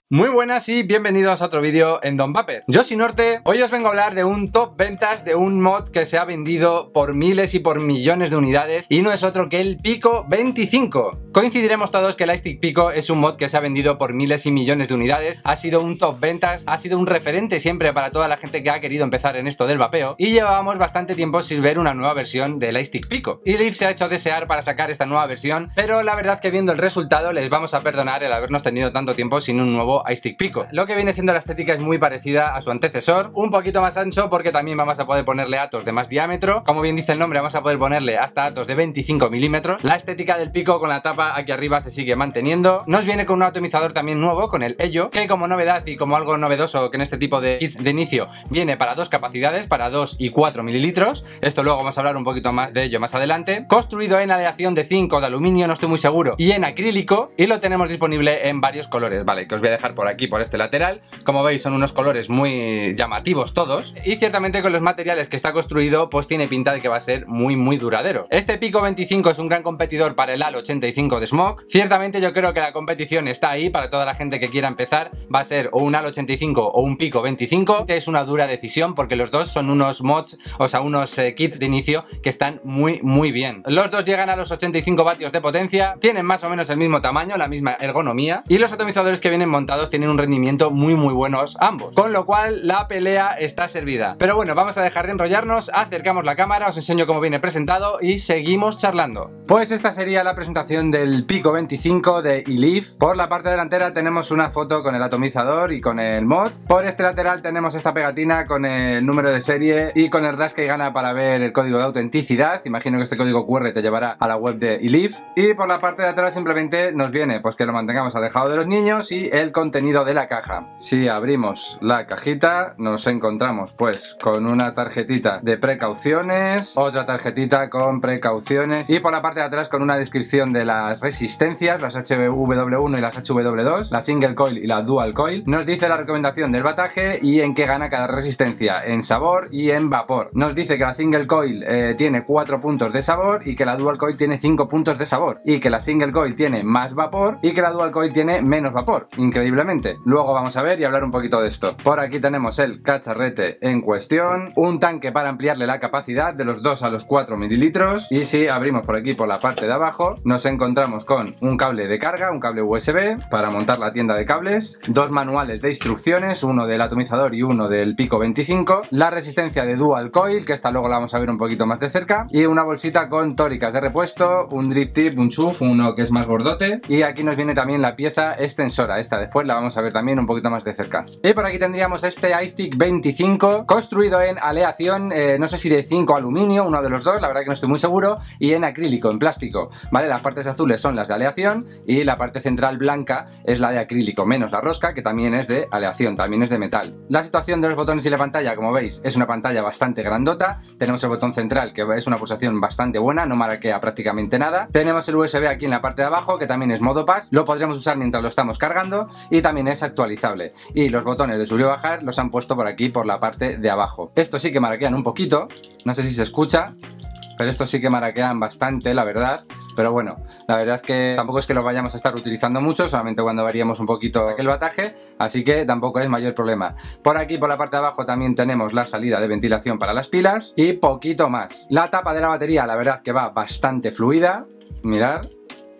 Muy buenas y bienvenidos a otro vídeo en Don Vapor. Yo soy Norte, hoy os vengo a hablar de un top ventas de un mod que se ha vendido por miles y por millones de unidades y no es otro que el Pico 25. Coincidiremos todos que el iStick Pico es un mod que se ha vendido por miles y millones de unidades, ha sido un top ventas, ha sido un referente siempre para toda la gente que ha querido empezar en esto del vapeo y llevábamos bastante tiempo sin ver una nueva versión del iStick Pico. Y Leaf se ha hecho desear para sacar esta nueva versión, pero la verdad que viendo el resultado les vamos a perdonar el habernos tenido tanto tiempo sin un nuevo iStick Pico. Lo que viene siendo la estética es muy parecida a su antecesor, un poquito más ancho porque también vamos a poder ponerle atos de más diámetro, como bien dice el nombre vamos a poder ponerle hasta atos de 25 milímetros. La estética del Pico con la tapa aquí arriba se sigue manteniendo, nos viene con un atomizador también nuevo con el Ello, que como novedad y como algo novedoso que en este tipo de kits de inicio viene para dos capacidades, para 2 y 4 mililitros, esto luego vamos a hablar un poquito más de ello más adelante, construido en aleación de zinc o de aluminio, no estoy muy seguro, y en acrílico, y lo tenemos disponible en varios colores, vale, que os voy a dejar por aquí por este lateral. Como veis son unos colores muy llamativos todos y ciertamente con los materiales que está construido pues tiene pinta de que va a ser muy duradero. Este Pico 25 es un gran competidor para el AL 85 de Smoke. Ciertamente yo creo que la competición está ahí para toda la gente que quiera empezar, va a ser o un AL 85 o un Pico 25. Es una dura decisión porque los dos son unos mods, o sea unos kits de inicio que están muy bien. Los dos llegan a los 85 vatios de potencia, tienen más o menos el mismo tamaño, la misma ergonomía y los atomizadores que vienen montados tienen un rendimiento muy buenos ambos, con lo cual la pelea está servida. Pero bueno, vamos a dejar de enrollarnos, acercamos la cámara, os enseño cómo viene presentado y seguimos charlando. Pues esta sería la presentación del Pico 25 de Leaf. Por la parte delantera tenemos una foto con el atomizador y con el mod. Por este lateral tenemos esta pegatina con el número de serie y con el rasca y gana para ver el código de autenticidad. Imagino que este código QR te llevará a la web de Leaf. Y por la parte de atrás simplemente nos viene pues que lo mantengamos alejado de los niños y el contenido de la caja. Si abrimos la cajita nos encontramos pues con una tarjetita de precauciones, otra tarjetita con precauciones y por la parte de atrás con una descripción de las resistencias, las HW1 y las HW2, la single coil y la dual coil. Nos dice la recomendación del bataje y en qué gana cada resistencia, en sabor y en vapor. Nos dice que la single coil tiene 4 puntos de sabor y que la dual coil tiene 5 puntos de sabor y que la single coil tiene más vapor y que la dual coil tiene menos vapor, increíblemente. Luego vamos a ver y hablar un poquito de esto. Por aquí tenemos el cacharrete en cuestión, un tanque para ampliarle la capacidad de los 2 a los 4 mililitros y si abrimos por aquí por la parte de abajo nos encontramos con un cable de carga, un cable USB para montar la tienda de cables, dos manuales de instrucciones, uno del atomizador y uno del Pico 25, la resistencia de dual coil, que esta luego la vamos a ver un poquito más de cerca, y una bolsita con tóricas de repuesto, un drip tip, un chuff, uno que es más gordote, y aquí nos viene también la pieza extensora, esta después la vamos a ver también un poquito más de cerca. Y por aquí tendríamos este iStick 25 construido en aleación, no sé si de zinc o aluminio, uno de los dos, la verdad que no estoy muy seguro, y en acrílico, en plástico, ¿vale? Las partes azules son las de aleación y la parte central blanca es la de acrílico, menos la rosca que también es de aleación, también es de metal. La situación de los botones y la pantalla, como veis, es una pantalla bastante grandota, tenemos el botón central que es una pulsación bastante buena, no maraquea prácticamente nada, tenemos el USB aquí en la parte de abajo que también es modo pass, lo podríamos usar mientras lo estamos cargando y también es actualizable. Y los botones de subir y bajar los han puesto por aquí por la parte de abajo. Estos sí que maraquean un poquito, no sé si se escucha, pero estos sí que maraquean bastante, la verdad. Pero bueno, la verdad es que tampoco es que los vayamos a estar utilizando mucho, solamente cuando variemos un poquito el bataje, así que tampoco es mayor problema. Por aquí, por la parte de abajo, también tenemos la salida de ventilación para las pilas y poquito más. La tapa de la batería, la verdad que va bastante fluida, mirad.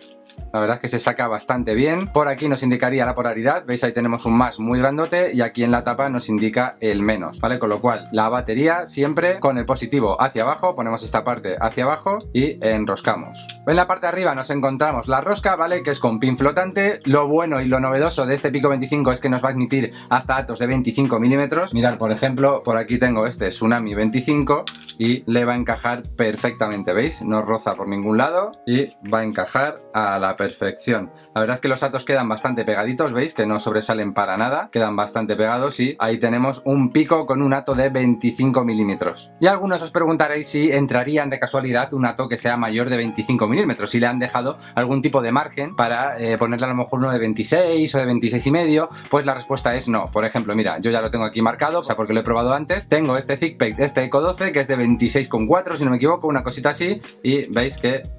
La verdad es que se saca bastante bien. Por aquí nos indicaría la polaridad, veis ahí tenemos un más muy grandote y aquí en la tapa nos indica el menos, ¿vale? Con lo cual la batería siempre con el positivo hacia abajo, ponemos esta parte hacia abajo y enroscamos. En la parte de arriba nos encontramos la rosca, ¿vale? Que es con pin flotante. Lo bueno y lo novedoso de este Pico 25 es que nos va a admitir hasta atos de 25 milímetros. Mirad, por ejemplo, por aquí tengo este Tsunami 25 y le va a encajar perfectamente, ¿veis? No roza por ningún lado y va a encajar a la perfección. La verdad es que los atos quedan bastante pegaditos, veis que no sobresalen para nada, quedan bastante pegados y ahí tenemos un pico con un ato de 25 milímetros. Y algunos os preguntaréis si entrarían de casualidad un ato que sea mayor de 25 milímetros, si le han dejado algún tipo de margen para ponerle a lo mejor uno de 26 o de 26 y medio, pues la respuesta es no. Por ejemplo, mira, yo ya lo tengo aquí marcado, o sea, porque lo he probado antes, tengo este ThickPack, este Eco 12, que es de 26,4 si no me equivoco, una cosita así, y veis que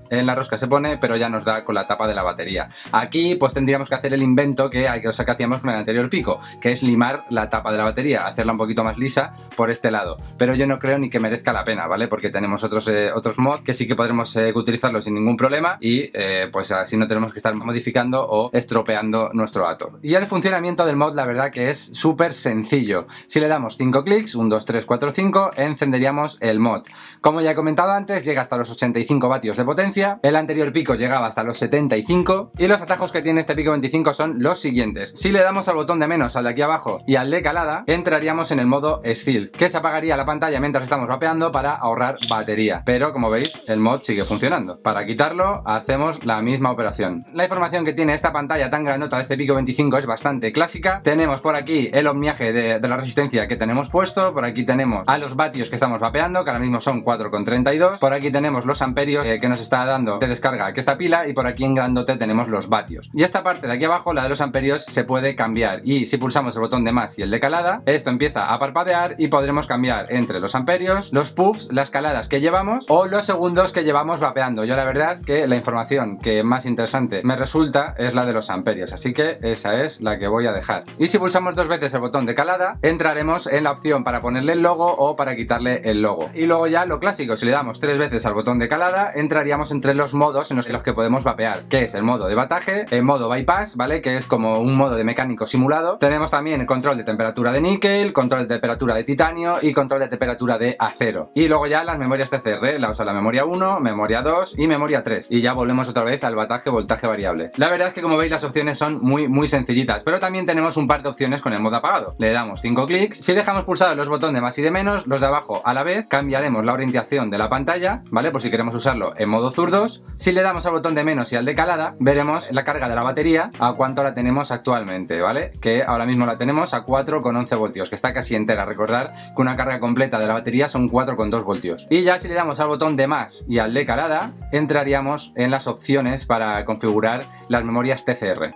en la rosca se pone, pero ya nos da con la tapa de la batería. Aquí pues tendríamos que hacer el invento que hacíamos con el anterior pico, que es limar la tapa de la batería, hacerla un poquito más lisa por este lado, pero yo no creo ni que merezca la pena, ¿vale? Porque tenemos otros mods que sí que podremos utilizarlo sin ningún problema y pues así no tenemos que estar modificando o estropeando nuestro Atom. Y el funcionamiento del mod la verdad que es súper sencillo. Si le damos 5 clics, 1, 2, 3, 4, 5, encenderíamos el mod. Como ya he comentado antes, llega hasta los 85 vatios de potencia, el anterior pico llegaba hasta los 75 y los atajos que tiene este pico 25 son los siguientes. Si le damos al botón de menos, al de aquí abajo y al de calada, entraríamos en el modo Stealth, que se apagaría la pantalla mientras estamos vapeando para ahorrar batería. Pero como veis, el mod sigue funcionando. Para quitarlo, hacemos la misma operación. La información que tiene esta pantalla tan grandota de este pico 25 es bastante clásica. Tenemos por aquí el ohmiaje de la resistencia que tenemos puesto, por aquí tenemos a los vatios que estamos vapeando, que ahora mismo son 4,32, por aquí tenemos los amperios que nos está dando de descarga que esta pila, y por aquí en grandote tenemos los vatios. Y esta parte de aquí abajo, la de los amperios, se puede cambiar, y si pulsamos el botón de más y el de calada, esto empieza a parpadear y podremos cambiar entre los amperios, los puffs, las caladas que llevamos o los segundos que llevamos vapeando. Yo la verdad que la información que más interesante me resulta es la de los amperios, así que esa es la que voy a dejar. Y si pulsamos dos veces el botón de calada, entraremos en la opción para ponerle el logo o para quitarle el logo. Y luego ya lo clásico, si le damos 3 veces al botón de calada, entraríamos entre los modos en los que podemos vapear, que es el modo de bataje, el modo bypass, ¿vale? Que es como un modo de mecánico simulado. Tenemos también control de temperatura de níquel, control de temperatura de titanio y control de temperatura de acero. Y luego ya las memorias TCR, la memoria 1, memoria 2 y memoria 3. Y ya volvemos otra vez al bataje voltaje variable. La verdad es que como veis las opciones son muy sencillitas, pero también tenemos un par de opciones con el modo apagado. Le damos 5 clics, si dejamos pulsados los botones de más y de menos, los de abajo a la vez, cambiaremos la orientación de la pantalla, ¿vale? Por si queremos usarlo en modo zurdos. Si le damos al botón de menos y al de calada, veremos la carga de la batería a cuánto la tenemos actualmente, ¿vale? Que ahora mismo la tenemos a 4,11 voltios, que está casi entera. Recordar que una carga completa de la batería son 4,2 voltios. Y ya si le damos al botón de más y al de calada, entraríamos en las opciones para configurar las memorias TCR.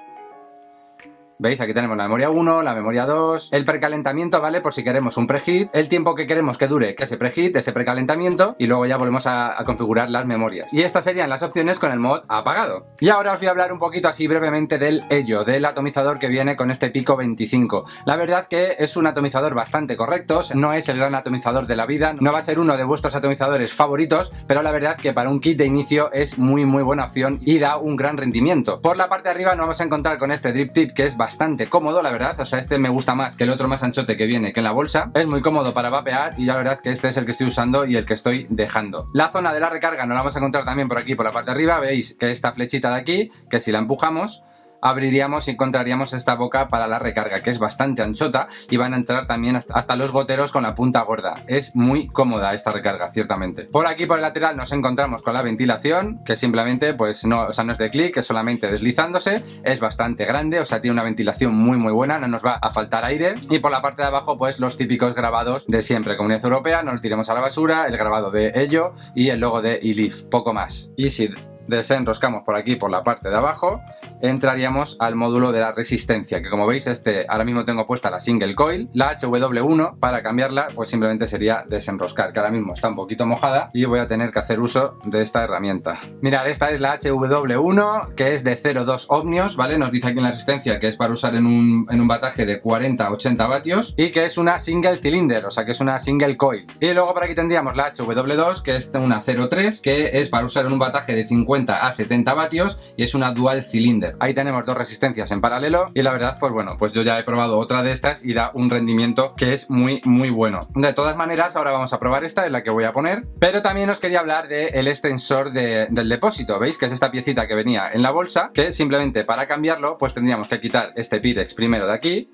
¿Veis? Aquí tenemos la memoria 1, la memoria 2, el precalentamiento, ¿vale? Por si queremos un preheat, el tiempo que queremos que dure ese preheat, ese precalentamiento, y luego ya volvemos a configurar las memorias. Y estas serían las opciones con el mod apagado. Y ahora os voy a hablar un poquito así brevemente del Ello, del atomizador que viene con este pico 25. La verdad que es un atomizador bastante correcto, no es el gran atomizador de la vida, no va a ser uno de vuestros atomizadores favoritos, pero la verdad que para un kit de inicio es muy buena opción y da un gran rendimiento. Por la parte de arriba nos vamos a encontrar con este drip tip que es bastante cómodo, la verdad, o sea, este me gusta más que el otro más anchote que viene que en la bolsa, es muy cómodo para vapear y la verdad que este es el que estoy usando y el que estoy dejando. La zona de la recarga nos la vamos a encontrar también por aquí, por la parte de arriba, veis que esta flechita de aquí, que si la empujamos, abriríamos y encontraríamos esta boca para la recarga, que es bastante anchota y van a entrar también hasta los goteros con la punta gorda. Es muy cómoda esta recarga, ciertamente. Por aquí, por el lateral, nos encontramos con la ventilación, que simplemente, pues no, o sea, no es de clic, es solamente deslizándose. Es bastante grande, o sea, tiene una ventilación muy buena, no nos va a faltar aire. Y por la parte de abajo, pues los típicos grabados de siempre, Comunidad Europea, no los tiremos a la basura, el grabado de Ello y el logo de iLife, poco más. Y si desenroscamos por aquí, por la parte de abajo, entraríamos al módulo de la resistencia, que como veis ahora mismo tengo puesta la single coil, la HW1, para cambiarla pues simplemente sería desenroscar, que ahora mismo está un poquito mojada y voy a tener que hacer uso de esta herramienta. Mirad, esta es la HW1, que es de 0,2 ohmios, ¿vale? Nos dice aquí en la resistencia que es para usar en un bataje de 40-80 vatios y que es una single cylinder, o sea que es una single coil. Y luego por aquí tendríamos la HW2, que es una 0,3, que es para usar en un bataje de 50 a 70 vatios y es una dual cylinder. Ahí tenemos dos resistencias en paralelo y la verdad, pues bueno, pues yo ya he probado otra de estas y da un rendimiento que es muy bueno. De todas maneras, ahora vamos a probar esta, en la que voy a poner, pero también os quería hablar del extensor del depósito, ¿veis? Que es esta piecita que venía en la bolsa, que simplemente para cambiarlo, pues tendríamos que quitar este Pirex primero de aquí,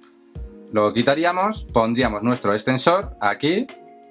lo quitaríamos, pondríamos nuestro extensor aquí,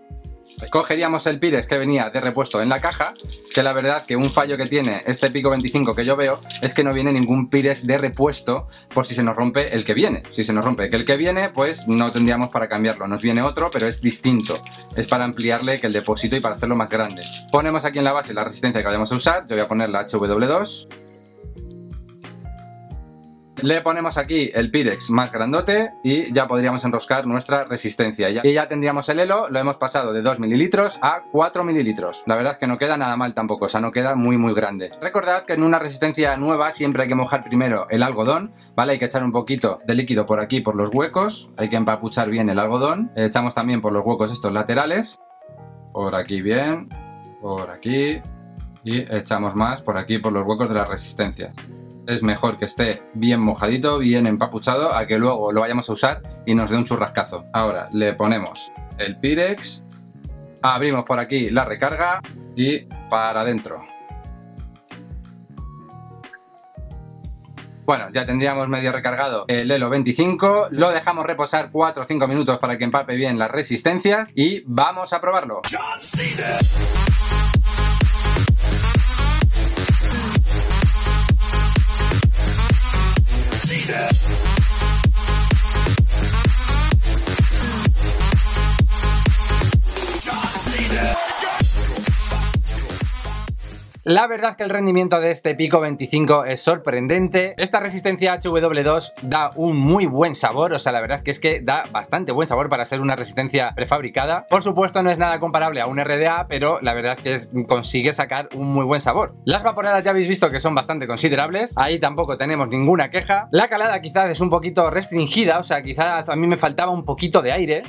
cogeríamos el Pirex que venía de repuesto en la caja, que la verdad que un fallo que tiene este pico 25 que yo veo es que no viene ningún Pirex de repuesto por si se nos rompe el que viene. Si se nos rompe el que viene, pues no tendríamos para cambiarlo, nos viene otro, pero es distinto, es para ampliarle que el depósito y para hacerlo más grande. Ponemos aquí en la base la resistencia que vayamos a usar, yo voy a poner la HW2. Le ponemos aquí el Pyrex más grandote y ya podríamos enroscar nuestra resistencia. Y ya tendríamos el Elo, lo hemos pasado de 2 mililitros a 4 mililitros. La verdad es que no queda nada mal tampoco, o sea, no queda muy grande. Recordad que en una resistencia nueva siempre hay que mojar primero el algodón, ¿vale? Hay que echar un poquito de líquido por aquí, por los huecos, hay que empapuchar bien el algodón. Echamos también por los huecos estos laterales, por aquí bien, por aquí, y echamos más por aquí, por los huecos de las resistencias. Es mejor que esté bien mojadito, bien empapuchado, a que luego lo vayamos a usar y nos dé un churrascazo. Ahora le ponemos el Pyrex, abrimos por aquí la recarga y para adentro. Bueno, ya tendríamos medio recargado el Elo 25, lo dejamos reposar 4 o 5 minutos para que empape bien las resistencias y vamos a probarlo. La verdad que el rendimiento de este Pico 25 es sorprendente. Esta resistencia HW2 da un muy buen sabor, o sea, la verdad que es que da bastante buen sabor para ser una resistencia prefabricada. Por supuesto no es nada comparable a un RDA, pero la verdad que consigue sacar un muy buen sabor. Las vaporadas ya habéis visto que son bastante considerables, ahí tampoco tenemos ninguna queja. La calada quizás es un poquito restringida, o sea, quizás a mí me faltaba un poquito de aire.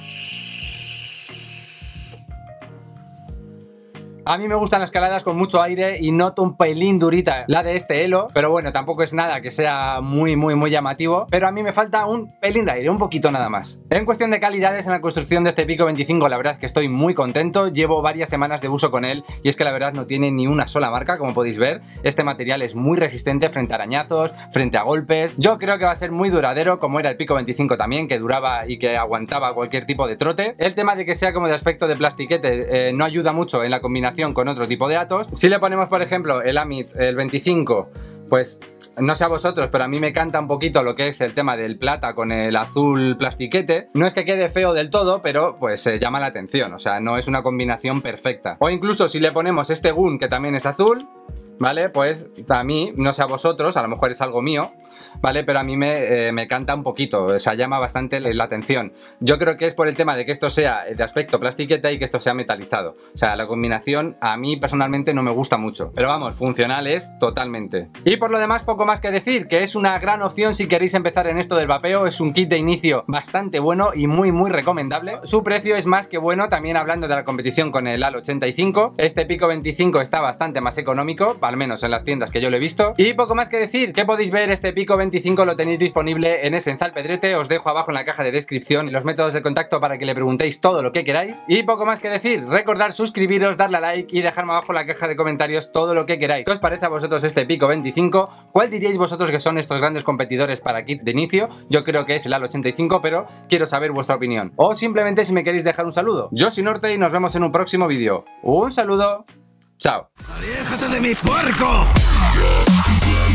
A mí me gustan las caladas con mucho aire y noto un pelín durita la de este Elo, pero bueno, tampoco es nada que sea muy llamativo, pero a mí me falta un pelín de aire, un poquito nada más. En cuestión de calidades en la construcción de este Pico 25, la verdad es que estoy muy contento, llevo varias semanas de uso con él y es que la verdad no tiene ni una sola marca, como podéis ver. Este material es muy resistente frente a arañazos, frente a golpes. Yo creo que va a ser muy duradero, como era el Pico 25 también, que duraba y que aguantaba cualquier tipo de trote. El tema de que sea como de aspecto de plastiquete no ayuda mucho en la combinación con otro tipo de atos. Si le ponemos por ejemplo el Amit, el 25, pues no sé a vosotros, pero a mí me canta un poquito lo que es el tema del plata con el azul plastiquete. No es que quede feo del todo, pero pues llama la atención, o sea, no es una combinación perfecta. O incluso si le ponemos este Gun, que también es azul, ¿vale? Pues a mí, no sé a vosotros, a lo mejor es algo mío, ¿vale? Pero a mí me canta un poquito, o sea, llama bastante la atención. Yo creo que es por el tema de que esto sea de aspecto plastiqueta y que esto sea metalizado. O sea, la combinación a mí personalmente no me gusta mucho. Pero vamos, funcional es totalmente. Y por lo demás, poco más que decir, que es una gran opción si queréis empezar en esto del vapeo. Es un kit de inicio bastante bueno y muy recomendable. Su precio es más que bueno, también hablando de la competición con el AL 85. Este Pico 25 está bastante más económico, al menos en las tiendas que yo lo he visto. Y poco más que decir, que podéis ver este Pico 25 lo tenéis disponible en Esencial Pedrete, os dejo abajo en la caja de descripción los métodos de contacto para que le preguntéis todo lo que queráis. Y poco más que decir, recordad suscribiros, darle a like y dejarme abajo en la caja de comentarios todo lo que queráis. ¿Qué os parece a vosotros este Pico 25? ¿Cuál diríais vosotros que son estos grandes competidores para kits de inicio? Yo creo que es el AL 85, pero quiero saber vuestra opinión. O simplemente si me queréis dejar un saludo. Yo soy Norte y nos vemos en un próximo vídeo. Un saludo. Chao. ¡Aléjate de mi puerco!